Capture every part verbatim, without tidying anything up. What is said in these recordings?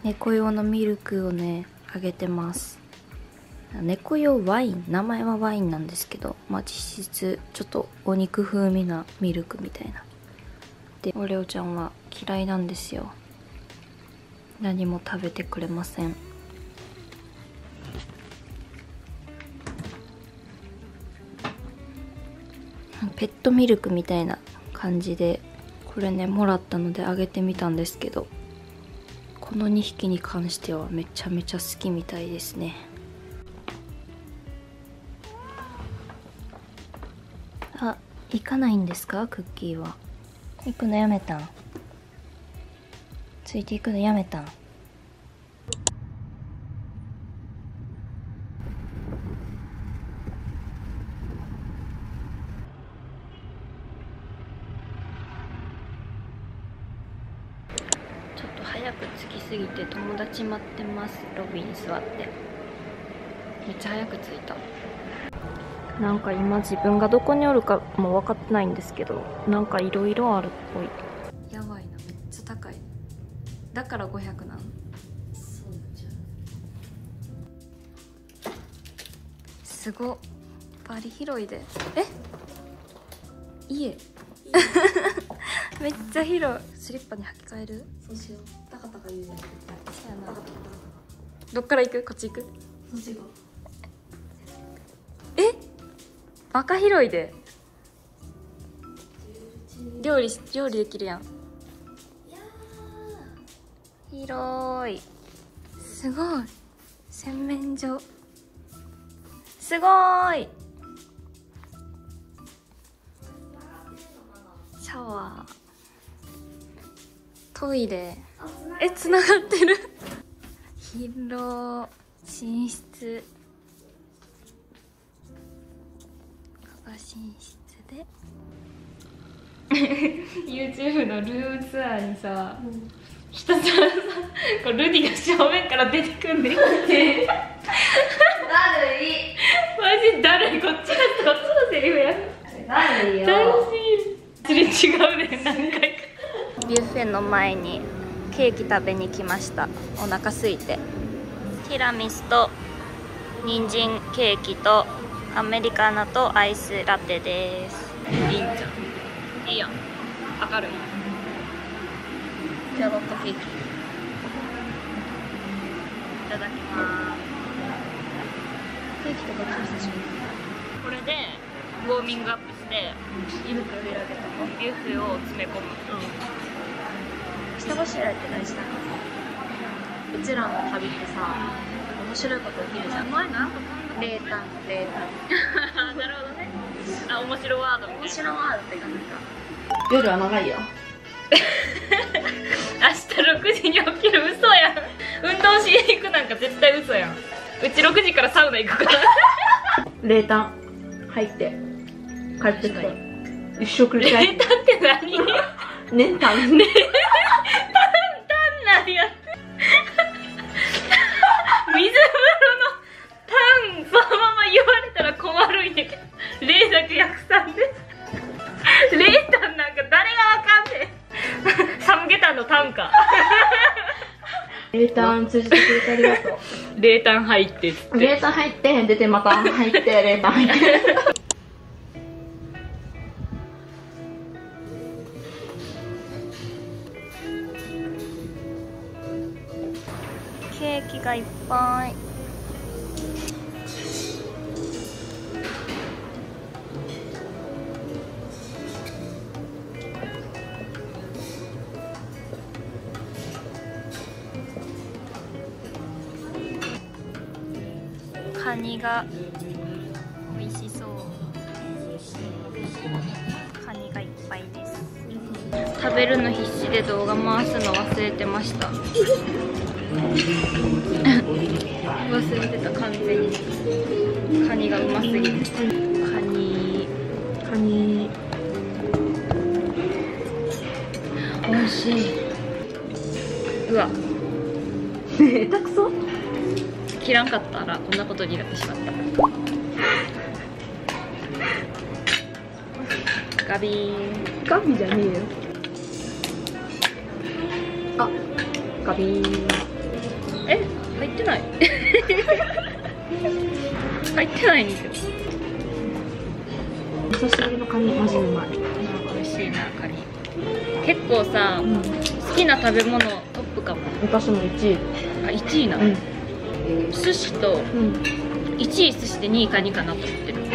猫用のミルクをねあげてます。猫用ワイン、名前はワインなんですけど、まあ実質ちょっとお肉風味なミルクみたいな。でオレオちゃんは嫌いなんですよ。何も食べてくれません。ペットミルクみたいな感じで、これねもらったのであげてみたんですけど、このにひきに関してはめちゃめちゃ好きみたいですね。あ、行かないんですかクッキーは。行くのやめたん？ついていくのやめたん？ちょっと早く着きすぎて友達待ってます。ロビーに座って。めっちゃ早く着いた。なんか今自分がどこにおるかも分かってないんですけど、なんかいろいろあるっぽい。やばいな、めっちゃ高い。だからごひゃくなの。そうじゃん。すごっ、バリ広いで。え家めっちゃ広い。スリッパに履き替える？ そうしよう。タカタカ言うじゃん。そうやな。どっから行く？こっち行く？ そうしよう。 え？バカ広いで。料理料理できるやん。広い。すごい。洗面所。すごい。シャワー。トイレ。え、つながってる。広。寝室。寝室でYouTube のルームツアーにさ、うん、ひたすらさこうルディが正面から出てくんねんってだるい、マジだるい。こっちがこっちのセリフや。だるいよ。だるすぎる。すれ違うねん何回か。ビュッフェの前にケーキ食べに来ました。お腹空いて。ティラミスと人参ケーキとアメリカーノとアイスラテです。いいんじゃん。いいやん。明るい。キャロットケーキ。いただきます。ケーキとか超久しぶり。これでウォーミングアップして胃袋開けたビュッフェを詰め込む。うん。下ごしらえって何したの？うちらの旅ってさ、面白いこと起きるじゃん。前なんか冷淡冷淡なるほどね。あ、面白ワードみたいな。面白ワードって感じか。 夜は長いよ。 明日ろくじに起きる。嘘やん。運動しに行くなんか絶対嘘やん。うちろくじからサウナ行くから。 冷淡入って帰ってきた。一生繰り返す。 冷淡って何？ ね、淡ね。 淡なんやって。水風呂のタンそのまま言われたら困るんやけど、冷濁訳さんで冷淡なんか誰がわかんねえ。サムゲタンのタンか。 冷淡通じてくれてありがとう。 冷淡入ってって。 冷淡入って出てまた入って冷淡入って。 ケーキがいっぱい。カニが美味しそう。カニがいっぱいです。食べるの必死で動画回すの忘れてました。忘れてた、完全に。カニがうますぎて。カニカニ美味しい。うわ下手くそ。 切らんかったらこんなことになってしまった。ガビーン。 ガビじゃねえよ。あ、ガビーン。 え、入ってない入ってないねんけど。 久しぶりのカニマジうまい。 美味しいなカニ。結構さ、うん、好きな食べ物トップかも。 私もいちい。 あ、いちいな、うん、寿司と、うん、いちい寿司でにいカニかなと思ってる。うん、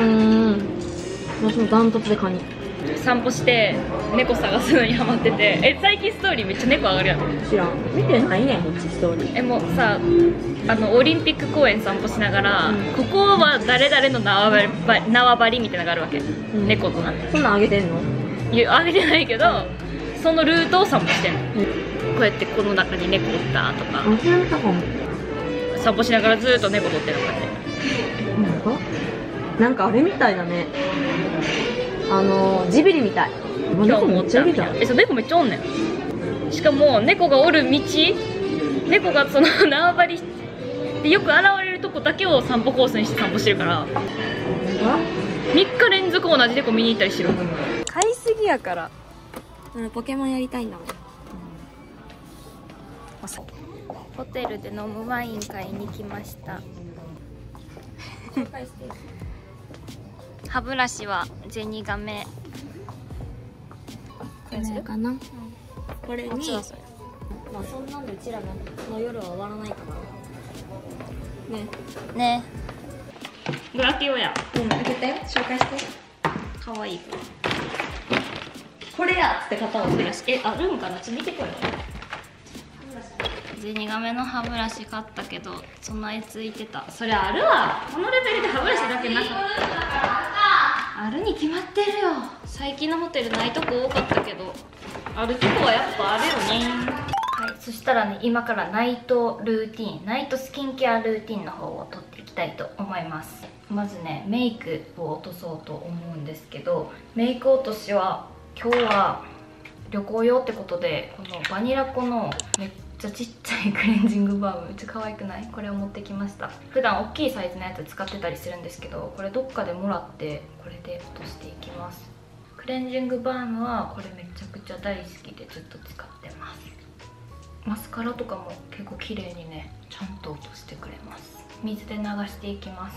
私もダントツでカニ。 散歩して猫探すのにハマってて、え、最近ストーリーめっちゃ猫上がるやん。 知らん、見てないねんこっちストーリー。 え、もうさ、あのオリンピック公園散歩しながら、うん、ここは誰々の縄張り縄張りみたいなのがあるわけ、うん、猫のな。 そんなんあげてんの？ いや、あげてないけど、そのルートを散歩してんの、うん、こうやってこの中に猫おったとか。散歩しながらずーっと猫撮ってるのかね。 なんかあれみたいだね、あのー、ジビリみたい。 今日もおったみたいな。え、そう、猫めっちゃおんねん。しかも猫がおる道、猫がその縄張りでよく現れるとこだけを散歩コースにして散歩してるから、みっか連続同じ猫見に行ったりしてる。買いすぎやから。 うん、ポケモンやりたいんだもん。うん、 ホテルで飲むワイン買いに来ました。歯ブラシはゼニガメ。 これかな、うん、これに、まあそんなんでうちらの夜は終わらないかな。ねね。グラティオや。 うん、開けて紹介して。 かわいい。 これやっつって買ったの。 え、あるんかな、ちょっと見てこいよ。ゼニガメの歯ブラシ買ったけど備え付いてた。そりゃあるわ、このレベルで歯ブラシだけなかった。あるに決まってるよ。最近のホテルないとこ多かったけど、あるとこはやっぱあるよね。はい、そしたらね、今からナイトルーティン、ナイトスキンケアルーティンの方を取っていきたいと思います。まずね、メイクを落とそうと思うんですけど、メイク落としは今日は旅行用ってことで、このバニラコのめっちゃちっちゃいクレンジングバーム、めっちゃ可愛くない？これを持ってきました。普段大きいサイズのやつ使ってたりするんですけど、これどっかでもらってこれで落としていきます。クレンジングバームはこれめちゃくちゃ大好きでずっと使ってます。マスカラとかも結構綺麗にね、ちゃんと落としてくれます。水で流していきます。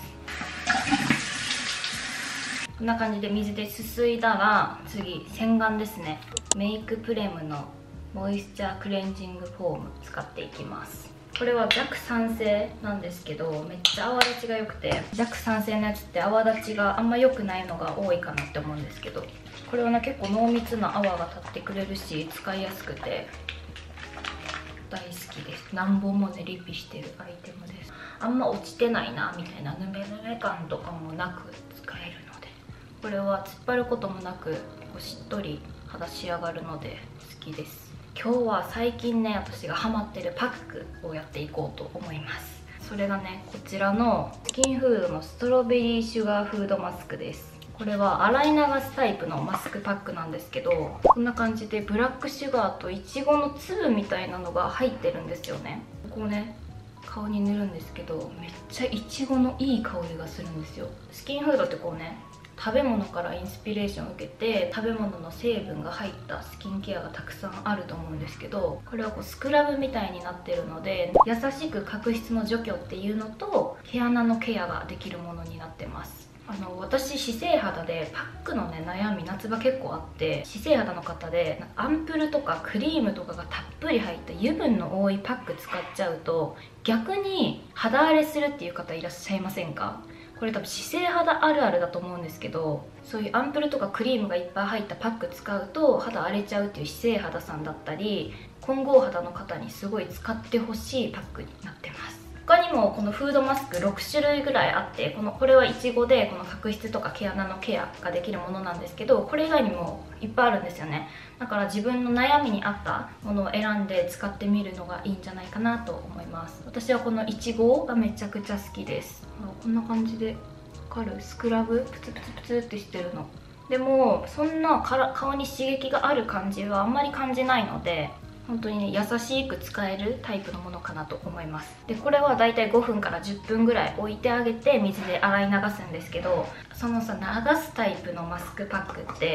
こんな感じで水ですすいだら、次洗顔ですね。メイクプレムのモイスチャークレンジングフォーム使っていきます。これは弱酸性なんですけど、めっちゃ泡立ちが良くて、弱酸性のやつって泡立ちがあんま良くないのが多いかなって思うんですけど、これはね、結構濃密な泡が立ってくれるし使いやすくて大好きです。何本もねリピしてるアイテムです。あんま落ちてないなみたいなヌメヌメ感とかもなく使えるので、これは突っ張ることもなくしっとり肌仕上がるので好きです。今日は最近ね、私がハマってるパックをやっていこうと思います。それがね、こちらのスキンフードのストロベリーシュガーフードマスクです。これは洗い流すタイプのマスクパックなんですけど、こんな感じでブラックシュガーとイチゴの粒みたいなのが入ってるんですよね。こうね、顔に塗るんですけど、めっちゃイチゴのいい香りがするんですよ。スキンフードってこうね、食べ物からインスピレーションを受けて食べ物の成分が入ったスキンケアがたくさんあると思うんですけど、これはこうスクラブみたいになってるので、優しく角質の除去っていうのと毛穴のケアができるものになってます。あの私姿勢肌でパックのね悩み夏場結構あって、姿勢肌の方でアンプルとかクリームとかがたっぷり入った油分の多いパック使っちゃうと逆に肌荒れするっていう方いらっしゃいませんか？これ多分姿勢肌あるあるだと思うんですけど、そういうアンプルとかクリームがいっぱい入ったパック使うと肌荒れちゃうっていう姿勢肌さんだったり混合肌の方にすごい使ってほしいパックになってます。他にもこのフードマスクろくしゅるいぐらいあって、このこれはイチゴでこの角質とか毛穴のケアができるものなんですけど、これ以外にもいっぱいあるんですよね。だから自分の悩みに合ったものを選んで使ってみるのがいいんじゃないかなと思います。私はこのイチゴがめちゃくちゃ好きです。こんな感じでわかる？スクラブプツプツプツってしてるのでも、そんな顔に刺激がある感じはあんまり感じないので、本当にね優しく使えるタイプのものかなと思います。でこれはだいたいごふんからじゅっぷんぐらい置いてあげて水で洗い流すんですけど、そのさ流すタイプのマスクパックってあ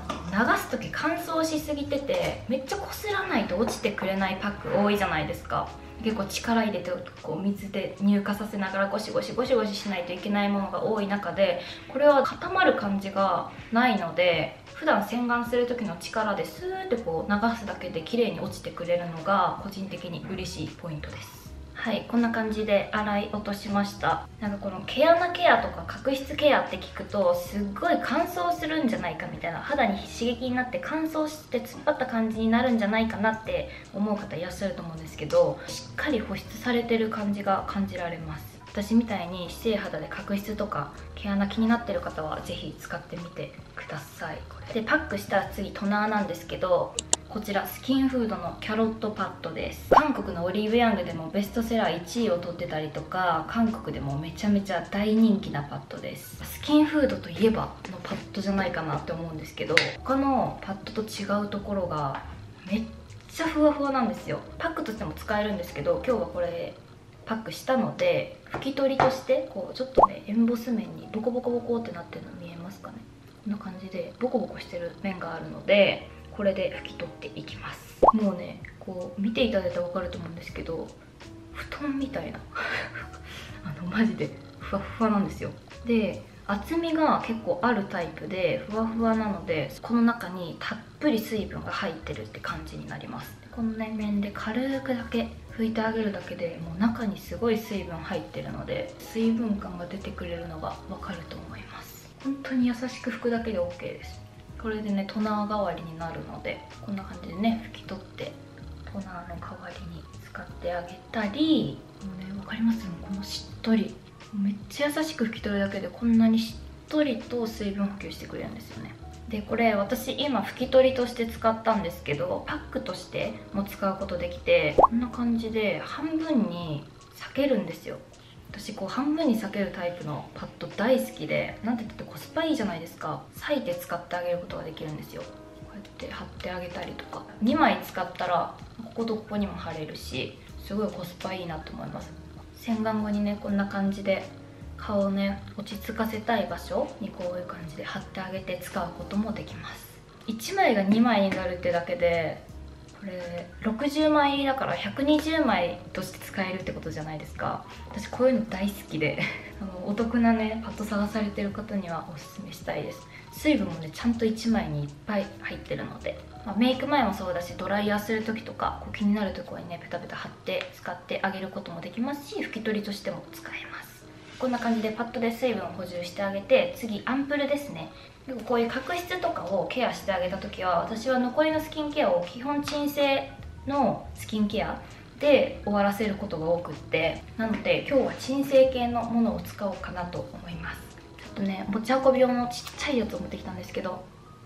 流す時乾燥しすぎててめっちゃこすらないと落ちてくれないパック多いじゃないですか。結構力入れてこう水で乳化させながらゴシゴシゴシゴシしないといけないものが多い中で、これは固まる感じがないので、普段洗顔する時の力でスーッてこう流すだけで綺麗に落ちてくれるのが個人的に嬉しいポイントです。はい、こんな感じで洗い落としました。なんかこの毛穴ケアとか角質ケアって聞くとすっごい乾燥するんじゃないかみたいな、肌に刺激になって乾燥して突っ張った感じになるんじゃないかなって思う方いらっしゃると思うんですけど、しっかり保湿されてる感じが感じられます。私みたいに姿勢肌で角質とか毛穴気になってる方はぜひ使ってみてください。これでパックしたら次トナーなんですけど、こちらスキンフードのキャロットパッドです。韓国のオリーブヤングでもベストセラーいちいを取ってたりとか、韓国でもめちゃめちゃ大人気なパッドです。スキンフードといえばのパッドじゃないかなって思うんですけど、他のパッドと違うところがめっちゃふわふわなんですよ。パックとしても使えるんですけど、今日はこれパックしたので拭き取りとしてこうちょっとね、エンボス面にボコボコボコってなってるの見えますかね。こんな感じでボコボコしてる面があるので、これで拭き取っていきます。もうね、こう見ていただいたら分かると思うんですけど、布団みたいなあのマジでふわふわなんですよ。で厚みが結構あるタイプでふわふわなので、この中にたっぷり水分が入ってるって感じになります。このね面で軽くだけ拭いてあげるだけでもう中にすごい水分入ってるので、水分感が出てくれるのが分かると思います。本当に優しく拭くだけで オーケー です。これでねトナー代わりになるので、こんな感じでね拭き取ってトナーの代わりに使ってあげたり、もうね分かります？このしっとり、めっちゃ優しく拭き取るだけでこんなにしっとりと水分補給してくれるんですよね。でこれ私今拭き取りとして使ったんですけど、パックとしても使うことできて、こんな感じで半分に裂けるんですよ。私こう半分に裂けるタイプのパッド大好きで、なんて言ってコスパいいじゃないですか。裂いて使ってあげることができるんですよ。こうやって貼ってあげたりとか、にまい使ったらこことここにも貼れるし、すごいコスパいいなと思います。洗顔後にねこんな感じで顔をね落ち着かせたい場所にこういう感じで貼ってあげて使うこともできます。いちまいがにまいになるってだけで、これろくじゅうまい入りだからひゃくにじゅうまいとして使えるってことじゃないですか。私こういうの大好きであのお得なねパッド探されてる方にはおすすめしたいです。水分もねちゃんといちまいにいっぱい入ってるので、まあ、メイク前もそうだしドライヤーする時とかこう気になるところにねペタペタ貼って使ってあげることもできますし、拭き取りとしても使えます。こんな感じでパッドで水分を補充してあげて、次アンプルですね。こういう角質とかをケアしてあげた時は、私は残りのスキンケアを基本鎮静のスキンケアで終わらせることが多くって、なので今日は鎮静系のものを使おうかなと思います。ちょっとね持ち運び用のちっちゃいやつを持ってきたんですけど、はい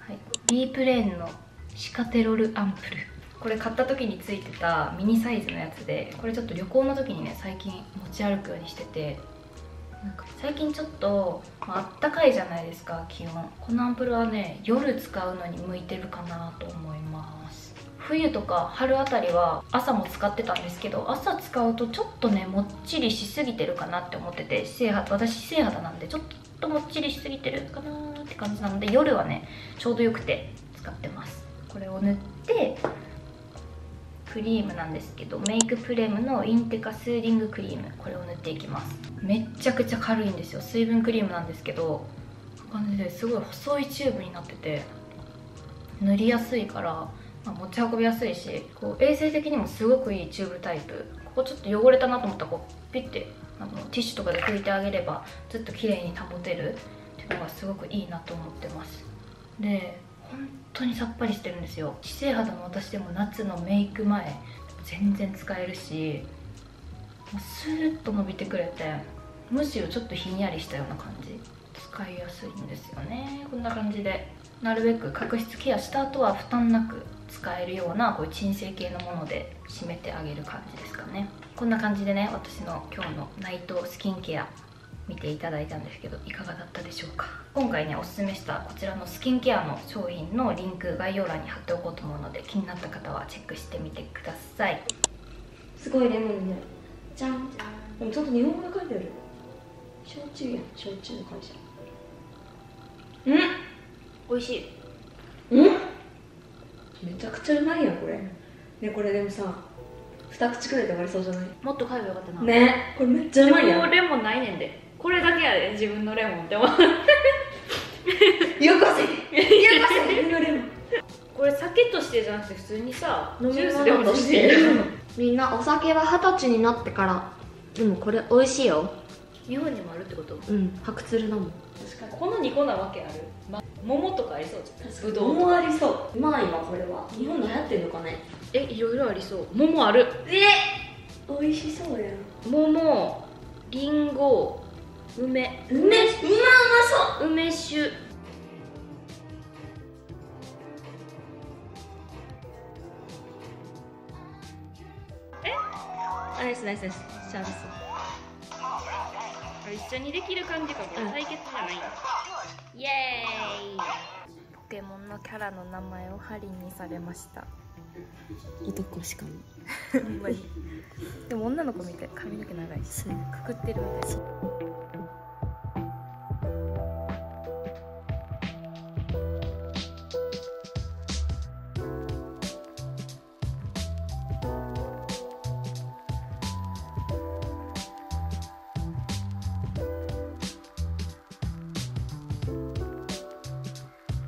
、B プレーンのシカテロルアンプル、これ買った時についてたミニサイズのやつで、これちょっと旅行の時にね最近持ち歩くようにしてて、なんか最近ちょっと、まあったかいじゃないですか気温。このアンプルはね夜使うのに向いてるかなと思います。冬とか春あたりは朝も使ってたんですけど、朝使うとちょっとねもっちりしすぎてるかなって思ってて、姿勢肌、私姿勢肌なんでちょっともっちりしすぎてるかなーって感じなので、夜はねちょうどよくて使ってます。これを塗ってクリームなんですけど、メイクプレムのインテカスーディングクリーム、これを塗っていきます。めっちゃくちゃ軽いんですよ。水分クリームなんですけど、こんな感じですごい細いチューブになってて塗りやすいから、まあ、持ち運びやすいし、こう衛生的にもすごくいいチューブタイプ。ここちょっと汚れたなと思ったらこうピッてあのティッシュとかで拭いてあげればずっと綺麗に保てるっていうのがすごくいいなと思ってます。で本当にさっぱりしてるんですよ。姿勢肌の私でも夏のメイク前全然使えるし、もうスーッと伸びてくれて、むしろちょっとひんやりしたような感じ、使いやすいんですよね。こんな感じでなるべく角質ケアした後は負担なく使えるようなこういう鎮静系のもので締めてあげる感じですかね。こんな感じでね私の今日のナイトスキンケア見ていただいたんですけど、いかがだったでしょうか。今回ねおすすめしたこちらのスキンケアの商品のリンク概要欄に貼っておこうと思うので、気になった方はチェックしてみてください。 すごいレモンね。じゃん。でもちょっと日本語で書いてある。焼酎やん、焼酎の会社。うん、美味しい。うめちゃくちゃうまいやんこれ。ね、これでもさ二口くらいで終わりそうじゃない？ もっと買えばよかったな。 ね、これめっちゃうまいやん。 でもレモンないねんで、これだけやで自分のレモンって思う。 よこせよこせ自分のレモン。 これ酒としてじゃなくて普通にさ、 飲みジュースでも物とししててる。 みんなお酒は二十歳になってから。でもこれ美味しいよ。 日本にもあるってこと？ うん、白鶴だもん。 確かにこのにこなわけある、ま、桃とかありそうじゃん。 確かに桃もありそう。うまいわこれは。日本で流行ってんのかね。 え、いろいろありそう。桃ある。 え美味しそうやん。 桃、りんご、梅、 梅、うまうまそう。 梅酒。 ナイスナイスナイス。チャンス。 一緒にできる感じかも。対決じゃない。イエーイ。ポケモンのキャラの名前をハリにされました。 男しかも。 ほんまに。でも女の子みたい、髪の毛長いしくくってるみたい。